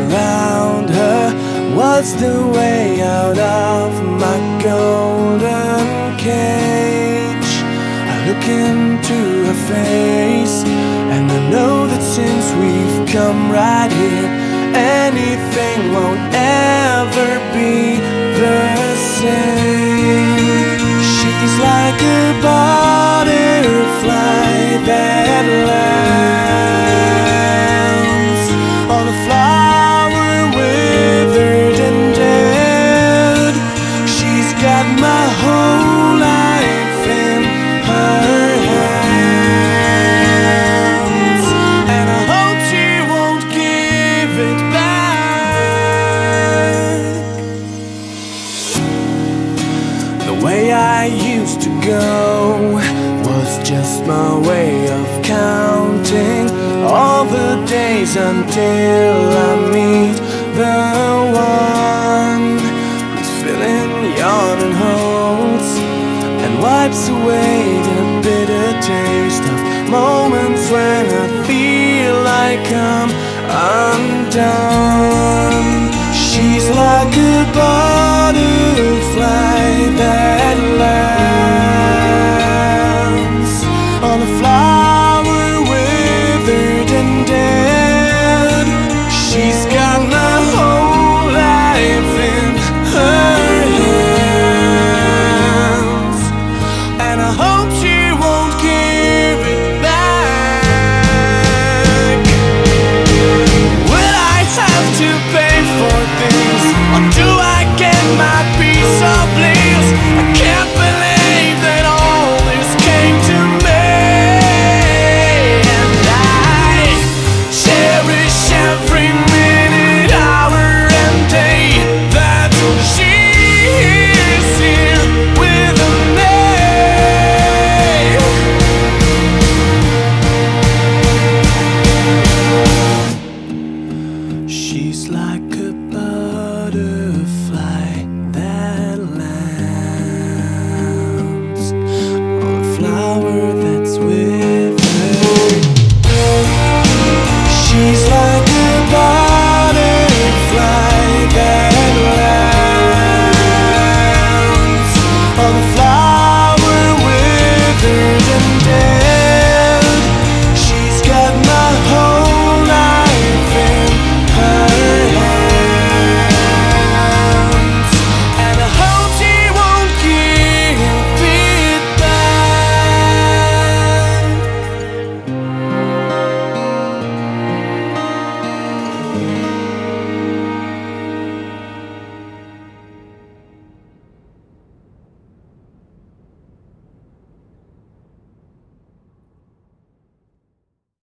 around her was the way out of my golden cage. I look into her face and I know that since we've come right here, anything won't ever be the same. She's like a butterfly that lands on a flower withered and dead. She's got my whole life in her hands, and I hope she won't give it back. The way I used to go was just my way of counting all the days until I meet the one who's filling yawning holes and wipes away the bitter taste of moments when I feel like I'm undone. She's like a butterfly that lands on a flower withered and dead. She's got my whole life in her hands, and I hope she won't give it back. Will I have to pay for this, or do I get my piece of bliss? I can't believe that all this came to me, and I cherish every minute, hour and day that she is here with me. She's like a butterfly